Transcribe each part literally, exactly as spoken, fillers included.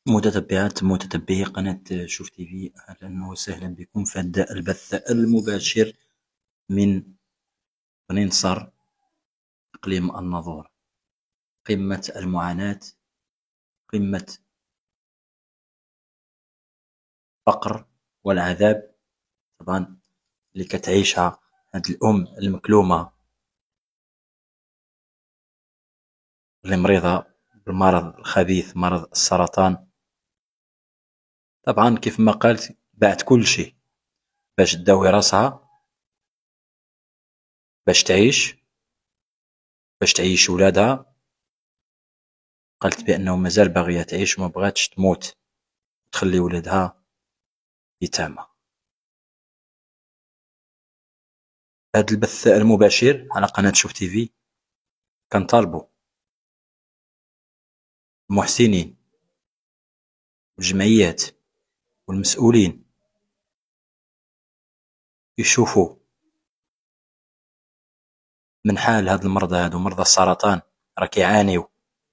متتبعات متتبعي قناة شوف تيفي، أهلا وسهلا بكم في هذا البث المباشر من قنينصر إقليم الناظور، قمة المعاناة، قمة الفقر والعذاب طبعا اللي كتعيشها هاد الأم المكلومة اللي مريضة بالمرض الخبيث مرض السرطان. طبعا كيف ما قالت باعت كل شيء باش تداوي راسها، باش تعيش باش تعيش ولادها. قالت بأنه مازال باغية تعيش وما بغاتش تموت تخلي ولادها يتامى. هذا البث المباشر على قناة شوف تيفي كنطالبوا المحسنين والجمعيات والمسؤولين يشوفوا من حال هاد المرضى هادو، مرضى السرطان راه كيعانيو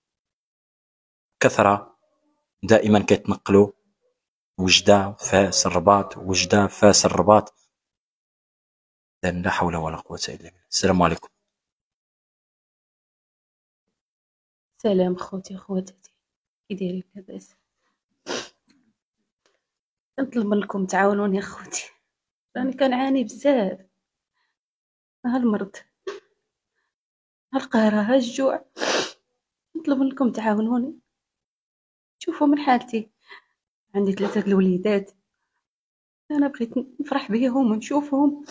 كثرة، دائما كيتنقلوا وجدة فاس الرباط وجدة فاس الرباط. لا حول ولا قوة إلا بالله. السلام عليكم. سلام خوتي خواتاتي، كي دايرين لاباس؟ كنطلب منكم تعاونوني اخوتي، راني كنعاني بزاف، ها المرض ها القهرة ها الجوع. نطلب منكم تعاونوني، شوفوا من حالتي. عندي ثلاثة الوليدات، انا بغيت نفرح بيهم ونشوفهم.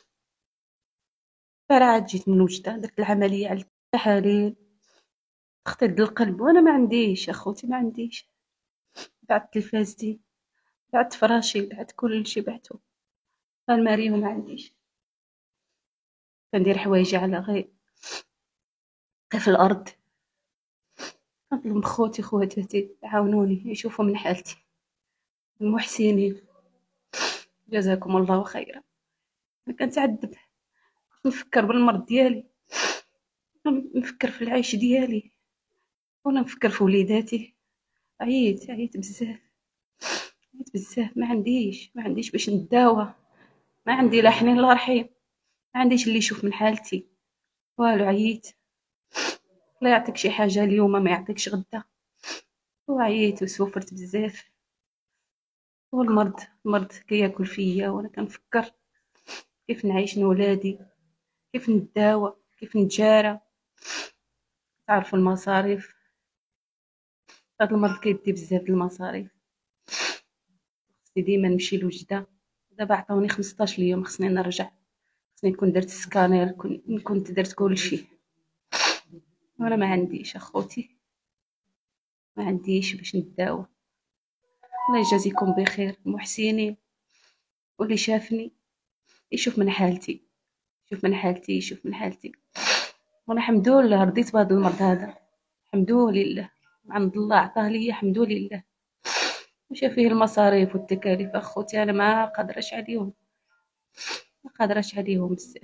فرعت جيت من وجدة درت العملية على التحاليل، تخطيط القلب، وانا ما عنديش اخوتي، ما عنديش. بعت تلفازتي، بعت فراشي، بعت كل شي بعتو، الماريو ما عنديش. كندير حوايجي على غير في الارض. نطلب من خوتي خواتاتي عاونوني يشوفوا من حالتي. المحسنين جزاكم الله خيرا. انا كنتعذب، نفكر بالمرض ديالي، نفكر في العيش ديالي، وانا نفكر في وليداتي. عييت عييت بزاف، عييت بزاف. ما عنديش ما عنديش باش نداوى، ما عندي لا حنين لا رحيم، ما عنديش اللي يشوف من حالتي والو. عييت، لا يعطيك شي حاجه اليوم ما يعطيكش غدا. وعييت وسوفرت بزاف، والمرض المرض كياكل فيا، وانا كنفكر كيف نعيش مع ولادي، كيف نداوى، كيف نتجارى. تعرفوا المصاريف، هذا المرض كيدي بزاف المصاريف. خصني ديما نمشي لوجدة، دابا عطاوني خمسطاش اليوم، خصني نرجع، خصني نكون درت سكانير، كنت درت كلشي، وانا ما عنديش اخوتي، ما عنديش باش نداوى. الله يجازيكم بخير المحسنين، واللي شافني يشوف من حالتي، يشوف من حالتي يشوف من حالتي. وانا الحمد لله رضيت بهذا المرض هذا، الحمد لله عند الله عطاه لي، الحمد لله. مشى فيه المصاريف والتكاليف اخوتي، انا ما قادرش عليهم، ما قادرش عليهم بزاف.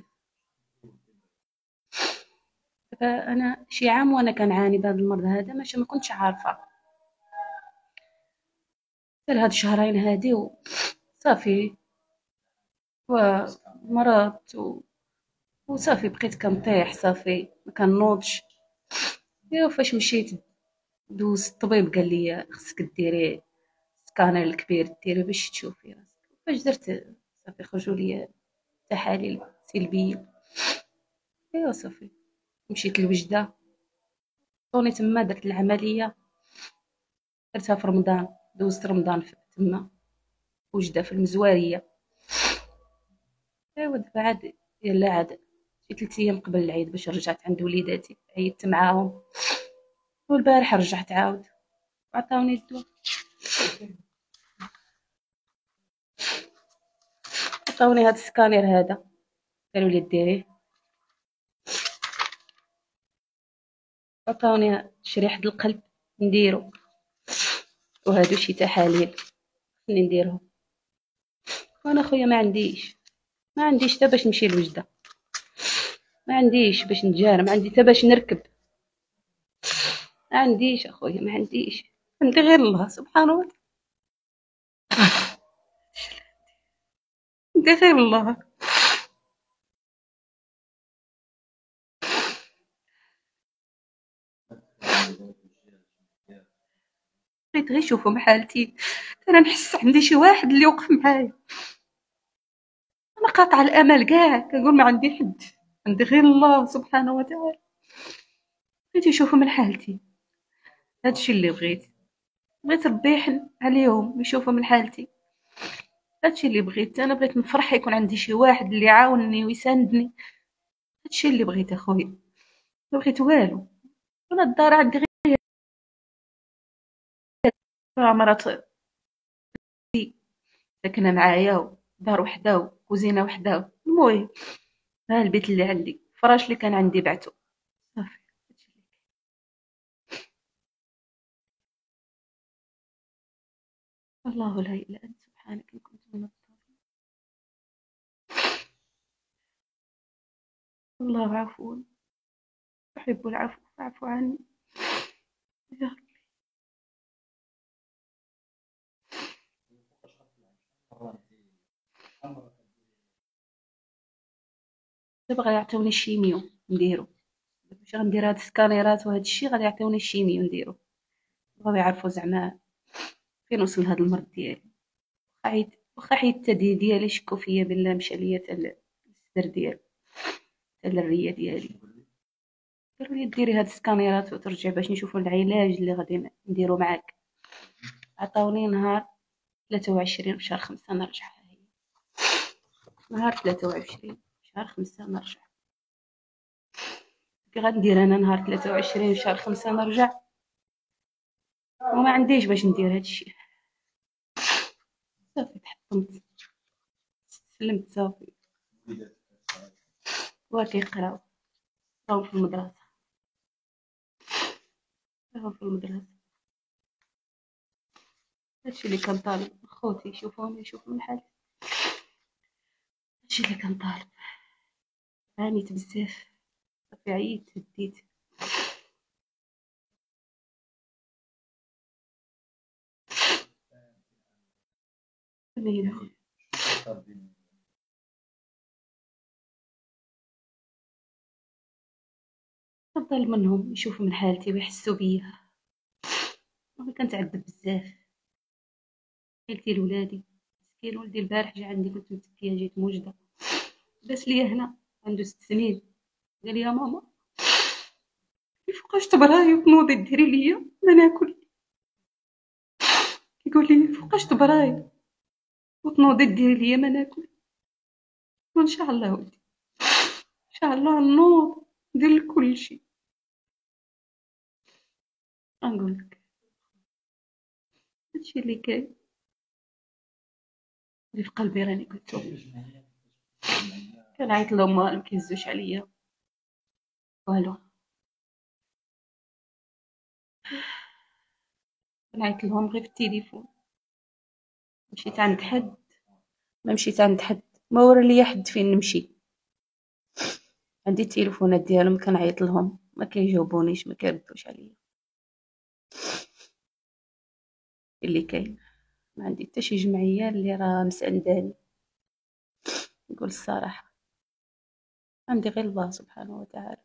انا شي عام وانا كنعاني بهذا المرض هذا، ماشي ما كنتش عارفه. غير هاد الشهرين هادي وصافي، ومرضت و... وصافي بقيت كنطيح، صافي ما كنوضش. ايوا فاش مشيت دوز الطبيب قال لي خصك ديري سكانر الكبير ديري باش تشوفي راسك. فاش درت صافي خرجوا لي تحاليل سلبيه. ايوا صافي مشيت لوجده، عطوني تما درت العمليه، درتها في رمضان، دوزت رمضان في تما وجده في المزواريه. ايوا دابا عاد يلا عاد شي ثلاث ايام قبل العيد باش رجعت عند وليداتي، عيدت معاهم، والبارح رجعت عاود وعطاوني الدواء. عطاوني هاد السكانير هذا، قالوا لي ديريه، عطاوني شريحة القلب نديرو، وهادو شي تحاليل خصني نديرهم. وانا خويا ما عنديش ما عنديش حتى باش نمشي لوجده، ما عنديش باش نتجارى، ما عندي حتى باش نركب، ما عنديش اخويا ما عنديش. عندي غير الله سبحانه وتعالى، عندي غير الله. بغيت غير يشوفوا من حالتي، انا نحس عندي شي واحد اللي يوقف معايا. انا قاطعه الامل كاع، كنقول ما عندي حد، عندي غير الله سبحانه وتعالى. بغيت يشوفوا من حالتي، هادشي اللي بغيت. بغيت ربي يحن عليهم ويشوفوا من حالتي، هادشي اللي بغيت. انا بغيت نفرح، يكون عندي شي واحد اللي يعاونني ويساندني، هادشي اللي بغيت اخويا. ما بغيت والو. انا الدار عندي غير مرات ساكنه معايا، ودار وحده وكوزينه وحده. المهم ها البيت اللي عندي، الفراش اللي كان عندي بعته صافي. هادشي اللي كاين. الله لا اله الا انت سبحانك ان كنت من الظالمين. الله عفو يحب العفو فاعف عني يا رب. دابا غيعطيوني الشيميو نديرو، باش غندير هاد السكانيرات وهاد الشي، غادي يعطيوني الشيميو نديرو. بغاو يعرفوا زعما فين وصل هاد المرض ديالي. واخا حيت واخا حيت التدي ديالي شكو فيا بالله، مشى ليا حتى الصدر ديالي، حتى الريه ديالي. قالوا لي ديري هاد السكانيرات وترجعي باش نشوفوا العلاج اللي غادي نديرو معاك. عطاوني نهار ثلاثة وعشرين في شهر خمسة نرجع. نهار ثلاثة وعشرين شهر خمسة نرجع. كي غندير انا نهار ثلاثة وعشرين شهر خمسة نرجع، وما عنديش باش ندير هادشي. صافي تحطمت، سلمت صافي. وكيقراو راهم في المدرسة، راهم في المدرسة. هادشي اللي كنطالب خوتي يشوفوني، يشوفوا من حالي. هادشي اللي كنطالب. عانيت بزاف، صافي عييت، هديت. امين اخويا. كنطالب منهم يشوفوا من حالتي ويحسوا بيا. انا كنتعذب بزاف، حيلتي لولادي. مسكين ولدي البارح جا عندي، كنت متكيه، جيت موجده، جلس ليا هنا، عنده ست سنين. قال لي يا ماما فوقاش تبراي وتنوضي ديري ليا ما ناكل. يقول لي فوقاش تبراي وتنوضي ديري ليا ما ناكل. وان شاء الله ولدي، ان شاء الله نوض ندير لك كل شيء. نقول لك هادشي اللي كاين، اللي في قلبي راني قلتو. كنعيط لهم ما كيهزوش عليا والو، كنعيط لهم غير في التليفون. مشيت عند حد، ما مشيت عند حد، ما ورا ليا حد فين نمشي. عندي التليفونات ديالهم، كنعيط لهم ما كيجاوبونيش، ما كيردوش عليا. اللي كاين ما عندي حتى شي جمعيه اللي راه مسانداني، نقول الصراحه. عندي غير الله سبحانه وتعالى،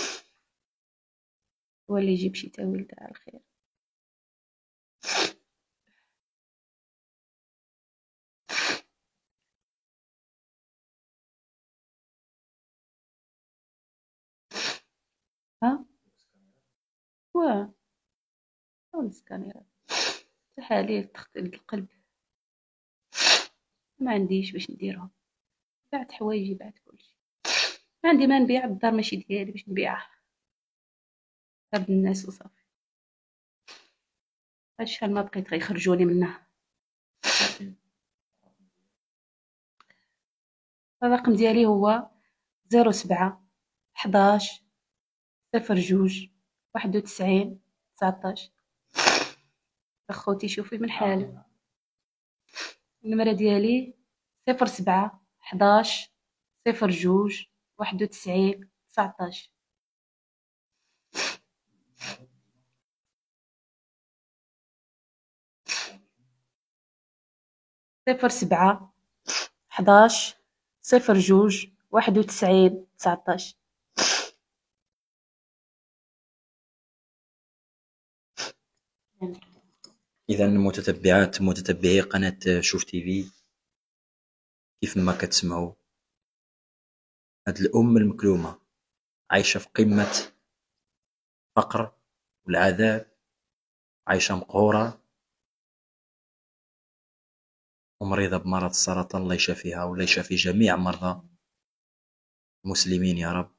هو اللي يجيب شي تاويل تاع الخير. ها واه السكانيرات، تحاليل، تخطيط القلب، ما عنديش باش نديرهم. بعت حوايجي، بعت كلشي. ما عندي ما نبيع، الدار ماشي ديالي باش نبيعها، دار الناس وصافي. شحال ما بقيت غيخرجوني منها. الرقم ديالي هو زيرو سبعة حداش صفر جوج واحد وتسعين تسعطاش. اخوتي شوفي من حالي. النمرة ديالي صفر سبعة حداش صفر جوج واحد وتسعين تسعطاش. صفر سبعة حداش صفر جوج واحد وتسعين تسعطاش. اذا متتبعات متتبعي قناه شوف تيفي، كيف ما كتسمعوا هاد الام المكلومه عايشه في قمه فقر والعذاب، عايشه مقهوره ومريضه بمرض السرطان. الله يشافيها ولا يشافي جميع مرضى المسلمين يا رب.